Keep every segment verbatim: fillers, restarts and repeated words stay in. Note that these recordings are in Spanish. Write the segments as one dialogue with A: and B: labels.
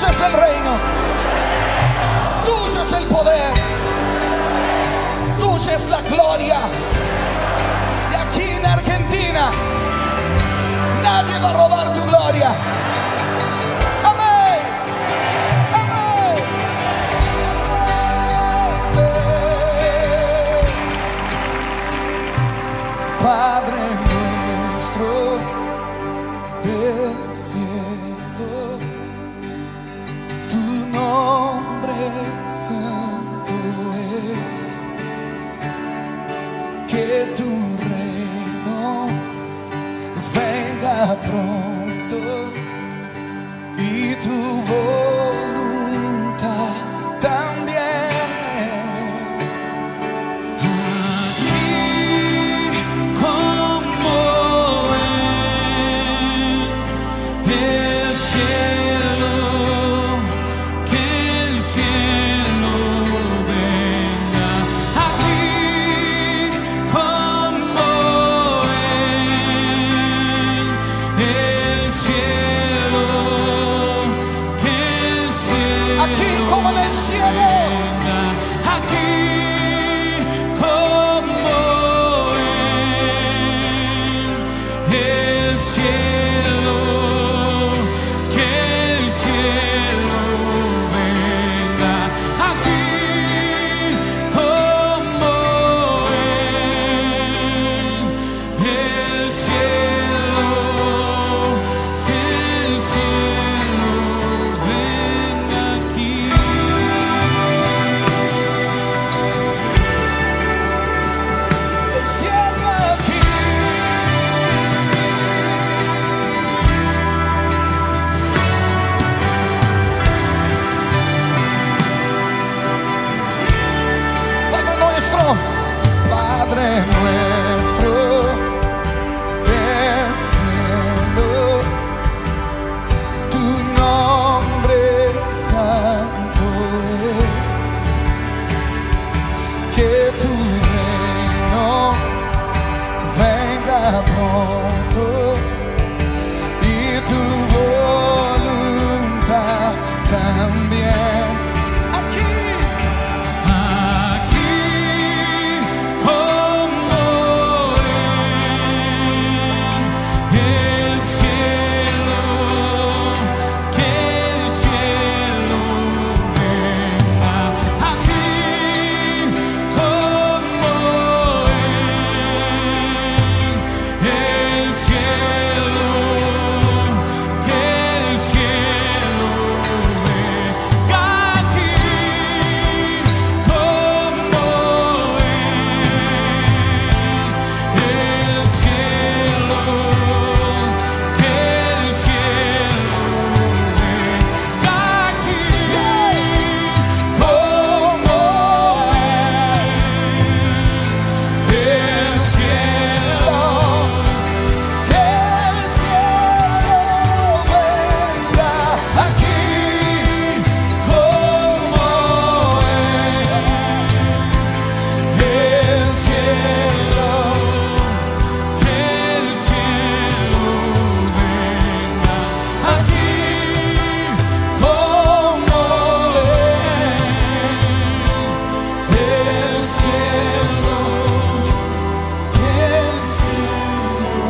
A: Tuyo es el reino, tuyo es el poder, tuya es la gloria. Y aquí en Argentina nadie va a robar tu gloria. Amén, amén, amén. Padre nuestro del cielo, tu nombre santo es, que tu reino venga pronto y tu voluntad también. Aquí como en el cielo, que el cielo venga. Aquí como en el cielo, que el cielo aquí como en el cielo venga. Aquí como en el cielo, que el cielo venga. Aquí como en el cielo, que el cielo venga aquí. El cielo aquí. Padre nuestro, Padre nuestro del cielo, tu nombre santo es, que tu reino venga pronto y tu voluntad también. Aquí, aquí como en el cielo, que el cielo venga. Aquí como en el cielo, que el cielo venga. Aquí como en el cielo, que el cielo venga. Aquí como en el cielo, que el cielo venga. Aquí como en el cielo, que el cielo venga. Aquí como en el cielo, que el cielo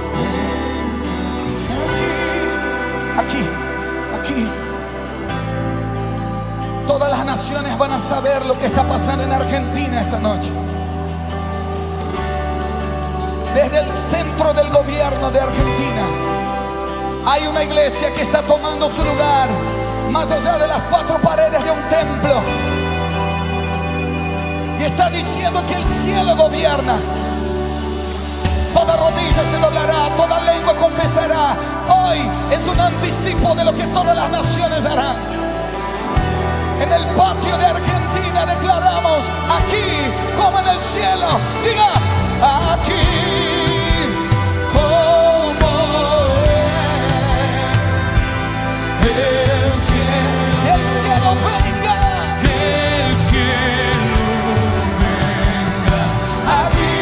A: venga. Aquí, aquí, aquí. Todas las naciones van a saber lo que está pasando en Argentina esta noche. Desde el centro del gobierno de Argentina hay una iglesia que está tomando su lugar más allá de las cuatro paredes de un templo y está diciendo que el cielo gobierna. Toda rodilla se doblará, toda lengua confesará. Hoy es un anticipo de lo que todas las naciones harán. En el patio de Argentina declaramos: aquí como en el cielo. Diga: aquí como en el cielo. Que el cielo venga, que el cielo venga. Aquí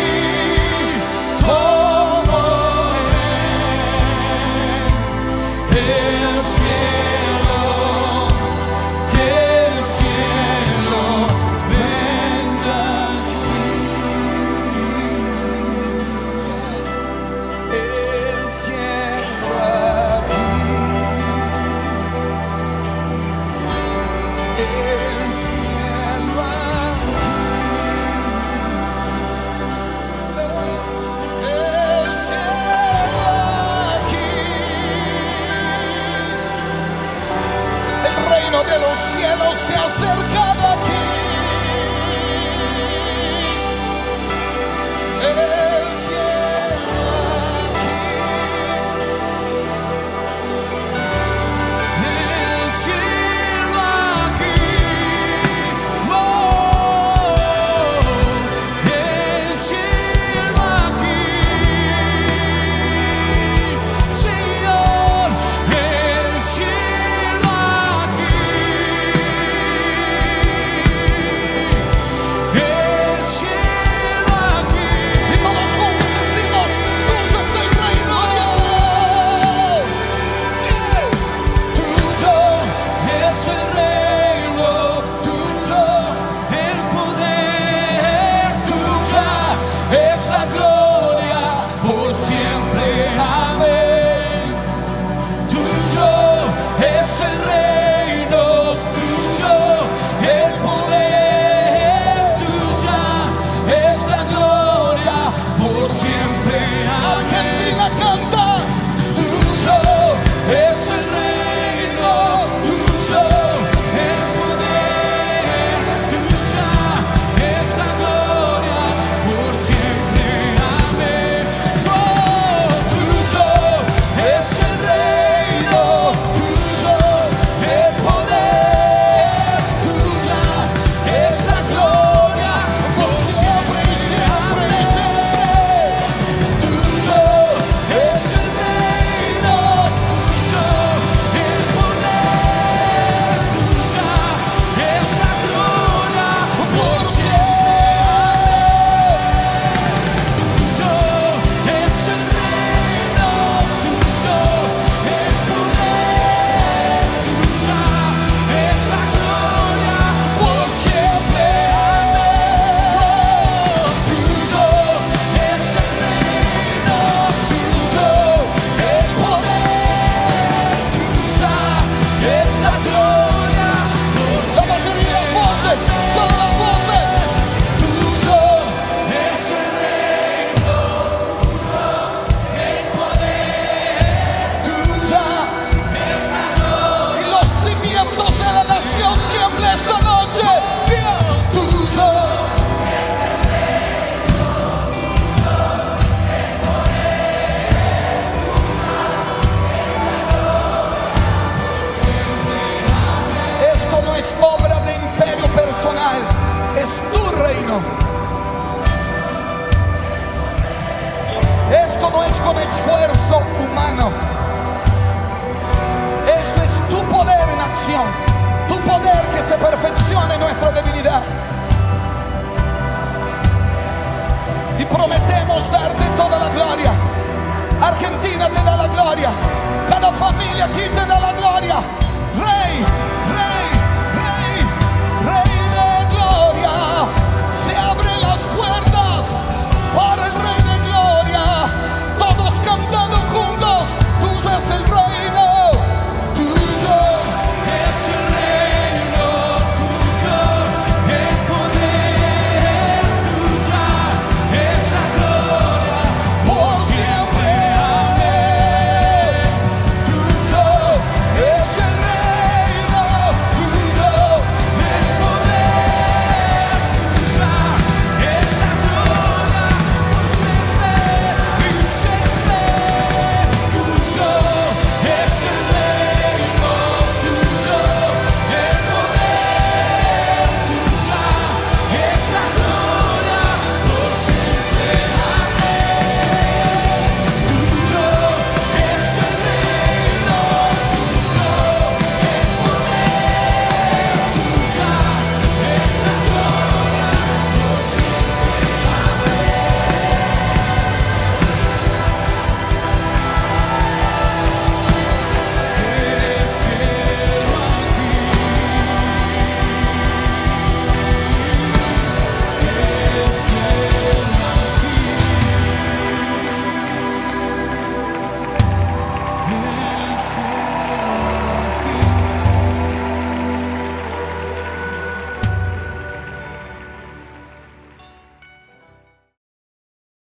A: como en el cielo, se ha acercado aquí. El cielo aquí. El cielo aquí. Oh, el cielo aquí. Señor, el cielo aquí. El cielo aquí. Y todos juntos decimos: tuyo es el reino, Dios. Tuyo es el reino, tuyo el poder, tuya es la gloria por siempre. Amén. Tuyo es el reino, tuyo el poder, tuya es la gloria por siempre. Argentina canta. Tuyo es el reino, tuyo el poder, tuya es la gloria por siempre. Amén. Oh, tuyo es el reino, tuyo el poder, tuya es la gloria por siempre y siempre y siempre. Tuyo es el reino, tuyo el poder, tuya es la gloria por siempre. Tuyo es el reino, tuyo el poder, tuya es la gloria por siempre. Amén. Tuyo es el reino, tuyo el poder, tuya es la gloria por siempre. Vamos a unir las voces, solo las voces. Tuyo es el reino, el poder, tuya es la gloria. Y los cimientos de la nación tiemblan esta noche. Tuyo. Esto no es obra de imperio personal, es tu reino. Esto no es con esfuerzo humano. Esto es tu poder en acción, tu poder que se perfecciona en nuestra debilidad. Y prometemos darte toda la gloria. Argentina te da la gloria, cada familia aquí te da la gloria. Rey,